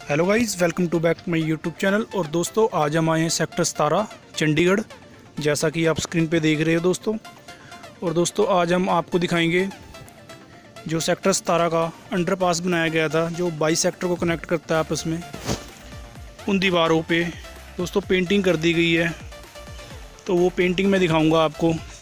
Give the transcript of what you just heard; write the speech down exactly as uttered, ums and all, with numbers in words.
Hello guys, welcome to back my YouTube channel. और दोस्तों, आज हम आए हैं सेक्टर सतारह चंडीगढ़, जैसा कि आप स्क्रीन पे देख रहे हो दोस्तों। और दोस्तों, आज हम आपको दिखाएंगे जो सेक्टर सतारह का अंडरपास बनाया गया था, जो बाईस सेक्टर को कनेक्ट करता है आपस में। उन दीवारों पे दोस्तों पेंटिंग कर दी गई है, तो वो पेंटिंग मैं दिखाऊंगा आपको